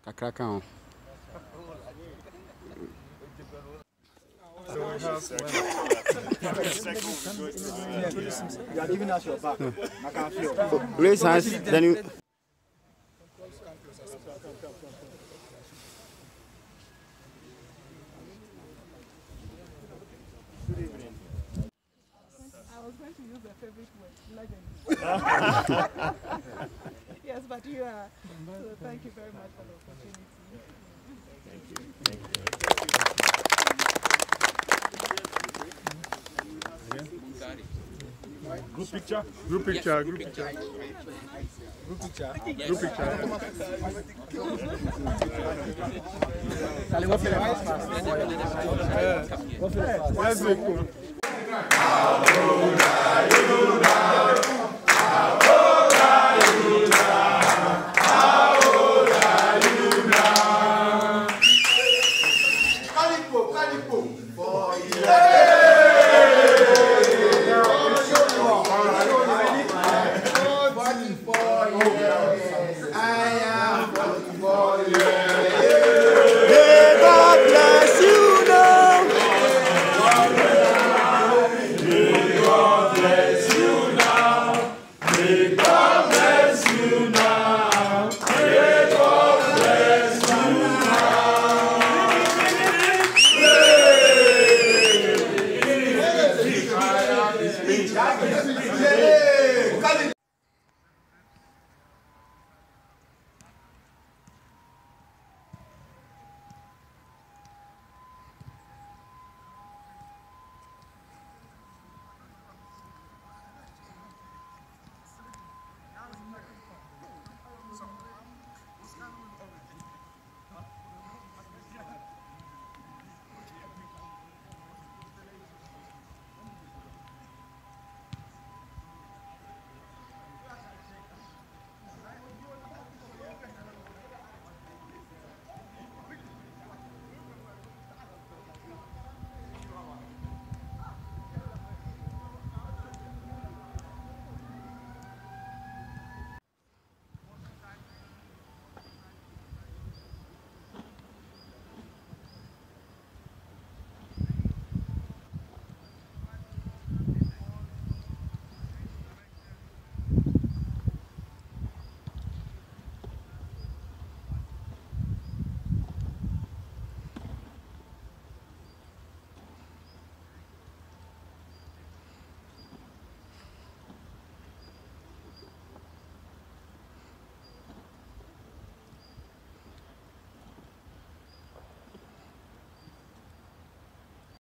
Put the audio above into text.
Kakrakao. So we you are giving us your back. I can feel. Raise hands, then you. I was going to use a favorite word, legend. Yes, but you are. So thank you very much for the opportunity. Thank you. Thank you. Group picture? Group picture, group picture. Group picture? Group picture. Let's go.